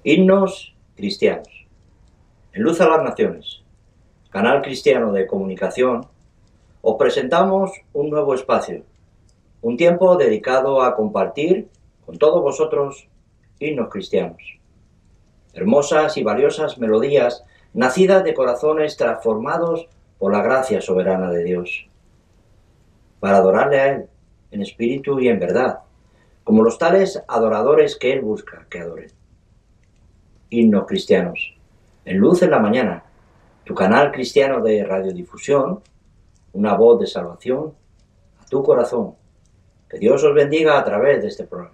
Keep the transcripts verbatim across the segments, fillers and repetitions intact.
Himnos cristianos. En Luz a las Naciones, canal cristiano de comunicación, os presentamos un nuevo espacio, un tiempo dedicado a compartir con todos vosotros himnos cristianos. Hermosas y valiosas melodías nacidas de corazones transformados por la gracia soberana de Dios, para adorarle a Él en espíritu y en verdad, como los tales adoradores que Él busca que adoren. Himnos cristianos, en Luz en la Mañana, tu canal cristiano de radiodifusión, una voz de salvación a tu corazón. Que Dios os bendiga a través de este programa.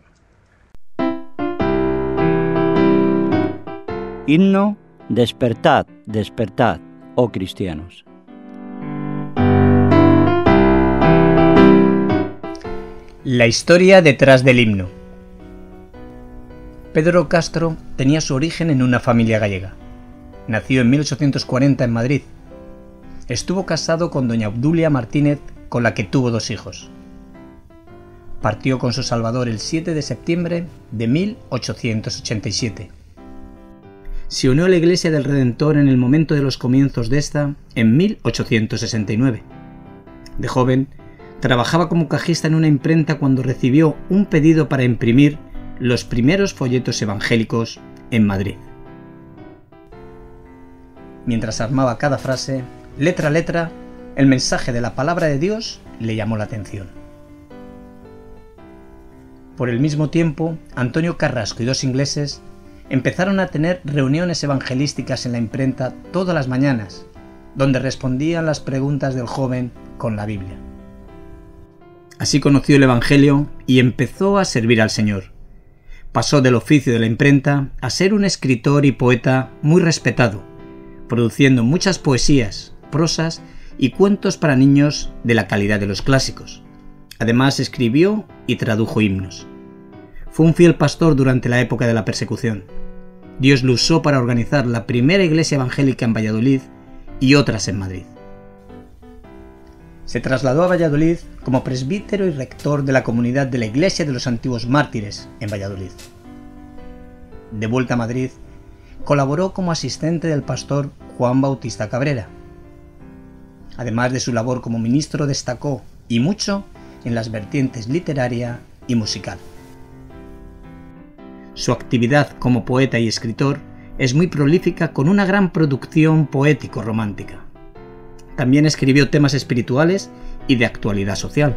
Himno, despertad, despertad, oh cristianos. La historia detrás del himno. Pedro Castro tenía su origen en una familia gallega. Nació en mil ochocientos cuarenta en Madrid. Estuvo casado con doña Obdulia Martínez, con la que tuvo dos hijos. Partió con su Salvador el siete de septiembre de mil ochocientos ochenta y siete. Se unió a la Iglesia del Redentor en el momento de los comienzos de esta, en mil ochocientos sesenta y nueve. De joven, trabajaba como cajista en una imprenta cuando recibió un pedido para imprimir los primeros folletos evangélicos en Madrid. Mientras armaba cada frase, letra a letra, el mensaje de la palabra de Dios le llamó la atención. Por el mismo tiempo, Antonio Carrasco y dos ingleses empezaron a tener reuniones evangelísticas en la imprenta todas las mañanas, donde respondían las preguntas del joven con la Biblia. Así conoció el Evangelio y empezó a servir al Señor. Pasó del oficio de la imprenta a ser un escritor y poeta muy respetado, produciendo muchas poesías, prosas y cuentos para niños de la calidad de los clásicos. Además escribió y tradujo himnos. Fue un fiel pastor durante la época de la persecución. Dios lo usó para organizar la primera iglesia evangélica en Valladolid y otras en Madrid. Se trasladó a Valladolid como presbítero y rector de la comunidad de la Iglesia de los Antiguos Mártires en Valladolid. De vuelta a Madrid, colaboró como asistente del pastor Juan Bautista Cabrera. Además de su labor como ministro, destacó, y mucho, en las vertientes literaria y musical. Su actividad como poeta y escritor es muy prolífica, con una gran producción poético-romántica. También escribió temas espirituales y de actualidad social.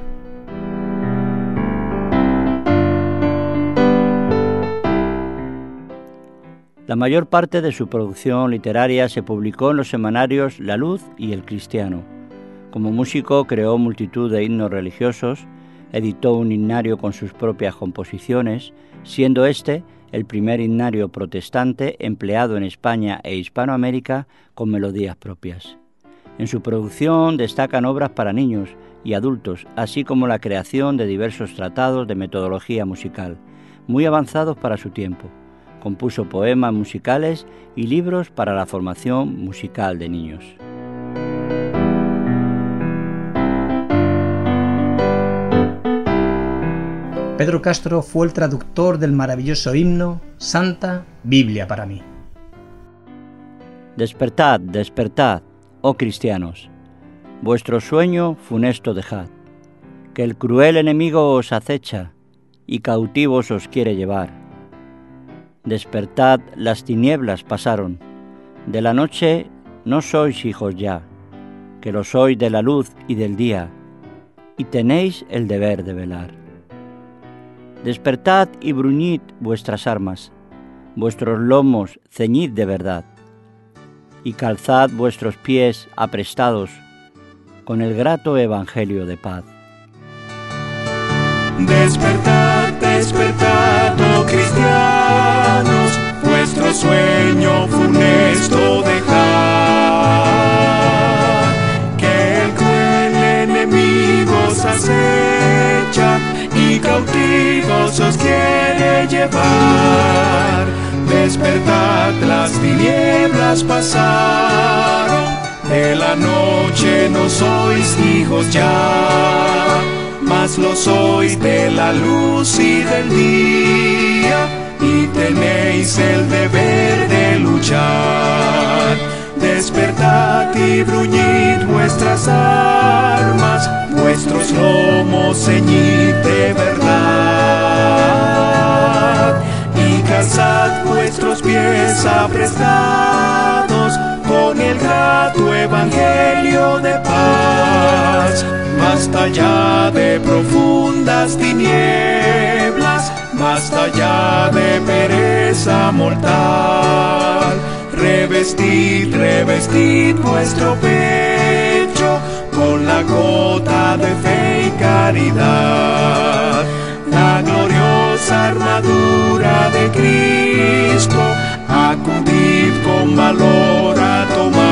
La mayor parte de su producción literaria se publicó en los semanarios La Luz y El Cristiano. Como músico creó multitud de himnos religiosos, editó un himnario con sus propias composiciones, siendo este el primer himnario protestante empleado en España e Hispanoamérica con melodías propias. En su producción destacan obras para niños y adultos, así como la creación de diversos tratados de metodología musical, muy avanzados para su tiempo. Compuso poemas musicales y libros para la formación musical de niños. Pedro Castro fue el traductor del maravilloso himno Santa Biblia para mí. Despertad, despertad, oh cristianos, vuestro sueño funesto dejad, que el cruel enemigo os acecha y cautivos os quiere llevar. Despertad, las tinieblas pasaron, de la noche no sois hijos ya, que lo sois de la luz y del día, y tenéis el deber de velar. Despertad y bruñid vuestras armas, vuestros lomos ceñid de verdad, y calzad vuestros pies aprestados con el grato evangelio de paz. Despertad, despertad, oh cristianos, vuestro sueño funesto dejad, que el cruel enemigo os acecha y cautivos os quiere llevar. Despertad, las tinieblas pasaron, de la noche no sois hijos ya, mas lo sois de la luz y del día, y tenéis tenéis el deber de luchar. Despertad y bruñid vuestras armas, vuestros lomos ceñid de verdad, y calzad vuestros pies aprestados con el grato evangelio de paz. Basta ya de profundas tinieblas, basta ya de pereza mortal. Revestid, revestid vuestro pecho con la gota de fe y caridad. La gloriosa armadura de Cristo, acudid con valor a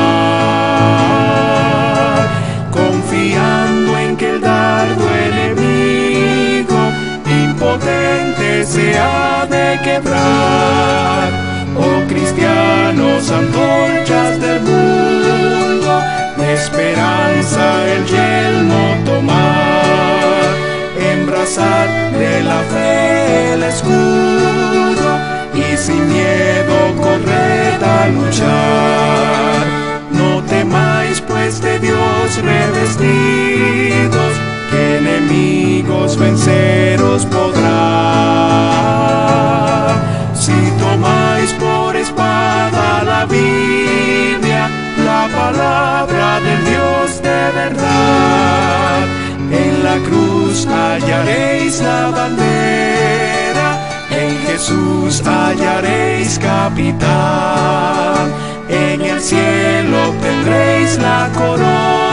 tomar, confiando en que el dardo enemigo impotente se ha de quebrar. Oh cristianos, antorchas del mundo, de esperanza el yelmo tomar, embrazad de la fe el escudo, y sin miedo corred a luchar. No temáis pues de Dios revestidos, que enemigos venceros podrá. Si tomáis por espada la Biblia, la palabra del Dios de verdad, en la cruz hallaréis la bandera, en Jesús hallaréis capitán, en el cielo obtendréis la corona